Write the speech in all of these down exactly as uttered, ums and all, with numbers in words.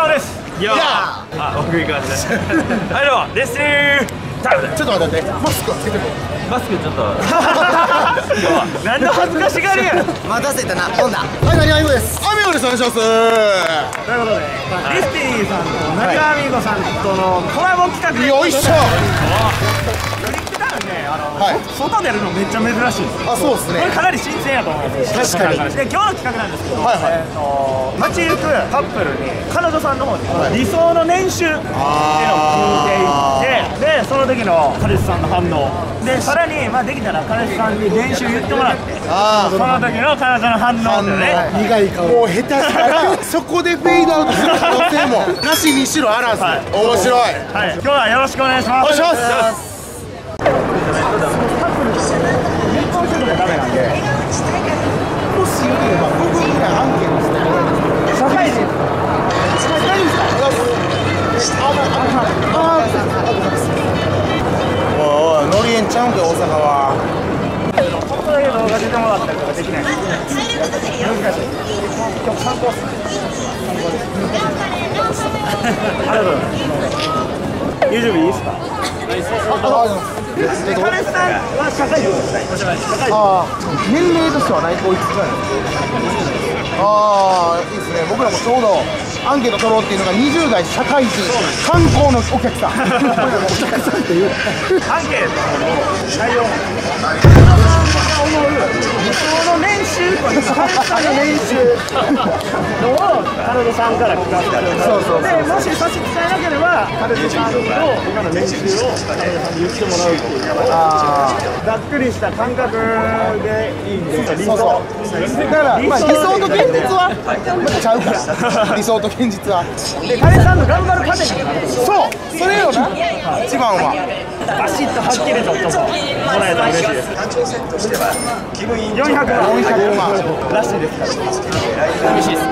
川です。いやあ、奥井川です。はいどうも、ですー。 ちょっと待って、マスクはつけてもマスクちょっと何の恥ずかしがりや。 待たせたな、今度。 はい、何あみこです。あみこです、お願いします。ということで、リスティさんと中川美子さんとのコラボ企画。 よいしょ。 外出るのめっちゃ珍しいです。 あ、そうですね。 これかなり新鮮やと思います。 確かに。 で、今日の企画なんですけど、街行くカップルに彼女さんの方に理想の年収っていうのを聞いていって、で、その時の彼氏さんの反応で、さらにまあできたら彼氏さんに年収言ってもらって、その時の彼女の反応でね、 苦い顔。もう下手したらそこでフェードアウトする可能性もなしにしろあらず。面白い。 はい、今日はよろしくお願いします。 お願いします。ダメなんで、もしよければごふんぐらいアンケートして社会人大丈夫ですか？おいおい、ノリエンちゃうんか大阪は。 ちょっとだけ動画出てもらったりとかできない。難しい。今日参考っす。ありがとうございます。YouTube いいっすか？彼氏さんは社会人ですね。 ああ、年齢としては何おいくつぐらいですか？ああ、いいですね。僕らもちょうどアンケート取ろうっていうのがにじゅう代社会人観光のお客さん。お客さんっていうアンケートの内容。思う理想の年収、彼氏さんの年収のを彼女さんから聞かせてある。そうそう。で、もし差し支えなければ彼女さんと今の年収を彼女さんに言ってもらうっていうのをざっくりした感覚でいいんで、理想。 だからまあ理想と現実はまたちゃうから。理想と現実は。 で、彼氏さんの頑張る糧になる。 そう、それよな。一番は。 バシッとはっきりともらえたら嬉しいです。よんひゃくまん。よんひゃくまんらしいですから。嬉しいです。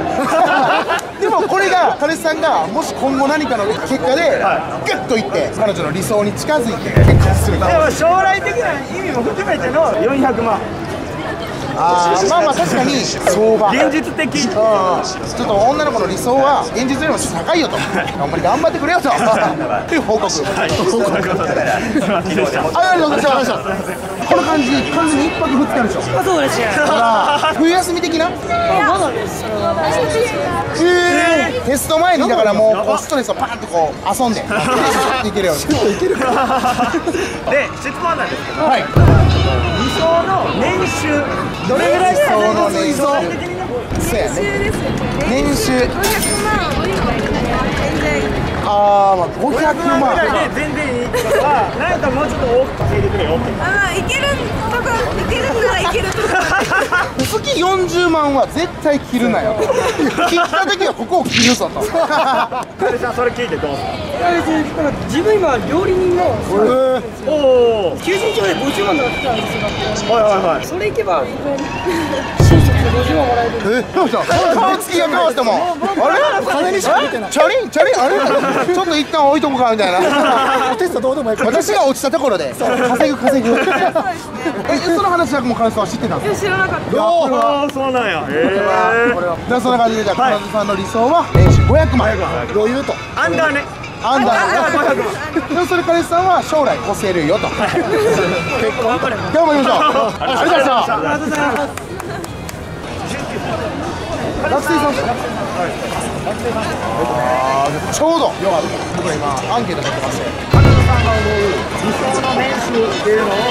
でもこれが彼氏さんがもし今後何かの結果でグッといって彼女の理想に近づいて結婚するかも。 将来的な意味も含めてのよんひゃくまん。 あー、まあまあ確かに相場現実的。 ちょっと女の子の理想は現実よりもちょっと高いよと。あんまり頑張ってくれよとっていう報告。ありがとうございました。この感じ完全に一泊二日でしょ。 あ、そうですね。 冬休み的な。 まだです。 えー、テスト前にだからもうストレスをパンとこう遊んでいけるように。いけるか。 で、質問なんですけど、 はい。 理想の年収どれぐらい理想の年収。 年収ですよね。 年収。 ごひゃくまんおりばいいから全然いい。 ああ、まあごひゃくまん。 ぐらいで全然いいとか、なんかもうちょっと多く稼いでくれよって。 ああ、いけるとこいけるならいけるとこ。 月よんじゅうまんは絶対切るなよ。切った時はここを切るぞと。 彼氏さんそれ聞いてどうですか？ 自分今料理人のおお。 求人票でごじゅうまんとか来たんですよ。 はいはいはい。 それいけば新卒でごじゅうまんもらえる。 え、どうした？顔つきが変わったもん。あれ？金にしか見てない。チャリンチャリンあれ？ちょっと一旦置いとこうかみたいな。テストどうでもいいから。私が落ちたところで稼ぐ稼ぐ。え、その話はもう彼氏さんは知ってたんですか？ 知らなかった。 ああ、そうなんや。へえ。 そんな感じでじゃあ彼女さんの理想は年収ごひゃくまん。余裕と。 アンダーね。 アンダー。でもそれ彼氏さんは将来越せるよと。結婚頑張りましょう。ありがとうございました。 ありがとうございます。 学生さんですか？ああ、ちょうどよかった。僕ら今アンケート取ってまして、 彼女さんが思う理想の年収っていうのを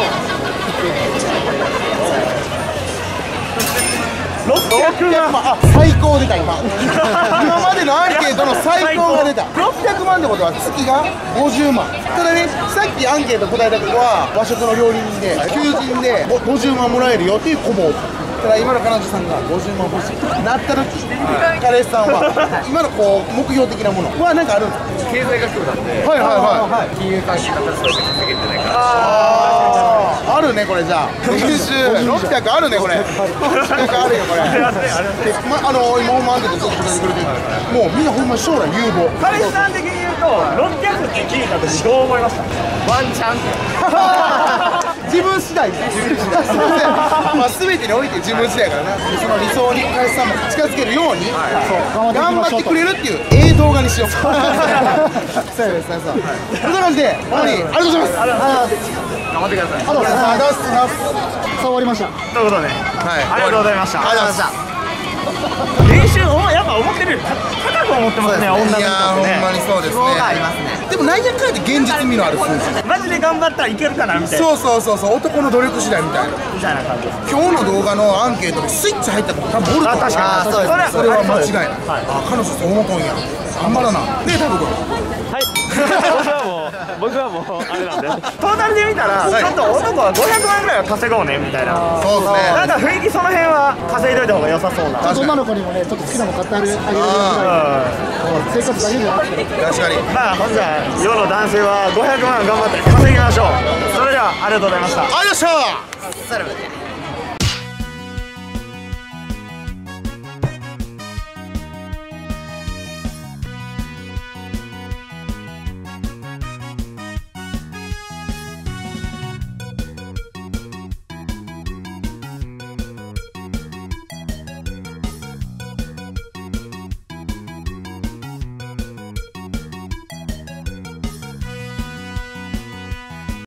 ろっぴゃくまん。 あ、最高出た今。今までのアンケートの最高が出た。ろっぴゃくまんってことは月がごじゅうまん。ただね、さっきアンケート答えた子は和食の料理人で求人でごじゅうまんもらえるよっていう子も。ただ今の彼女さんがごじゅうまん欲しいなった時、彼氏さんは今のこう目標的なものは何かあるんですか？ 経済学部なんで、 はいはいはい。 金融関係方そうやって稼げてないから。 ああ、あるねこれじゃあ。年収ろっぴゃくあるねこれ。ろっぴゃくあるよこれ。まあの今ほんまアンケートずっと答えてくれてるから、もうみんなほんま将来有望。 彼氏さん的に言うとろっぴゃくって聞いた時どう思いました？ワンチャン。 自分次第ですすいませんまあ全てにおいて自分次第からなその理想に林さんも近づけるように頑張ってくれるっていうええ動画にしようそうですねそうそんな感じで本当にありがとうございます頑張ってください。 ありがとうございますさあ終わりましたということで、 はいありがとうございました。 ありがとうございました練習お前やっぱ思ってるより高く思ってますね、女の人っていやーほんまね。 にそうですねでもなんやかんやで現実味のある数字マジで頑張ったらいけるかなみたいなそうそうそうそう男の努力次第みたいなみたいな感じです。 今日の動画のアンケートでスイッチ入った子多分おると思う確かに。 それそれは間違いないはいあ彼女そう思うとんや頑張らなねえタブ君はい。僕はもう僕はもうあれなんで。トータルで見たらちょっと男はごひゃくまんぐらいは稼ごうねみたいな。 そうですねなんか雰囲気その辺は稼いどいた方が良さそうな。 確かに女の子にもねちょっと好きなもの買ってあげるあげるぐあらい生活だけじゃなくてー確かにまあほんじゃ世の男性はごひゃくまん頑張って稼ぎましょう。それではありがとうございました。 ありがとうございました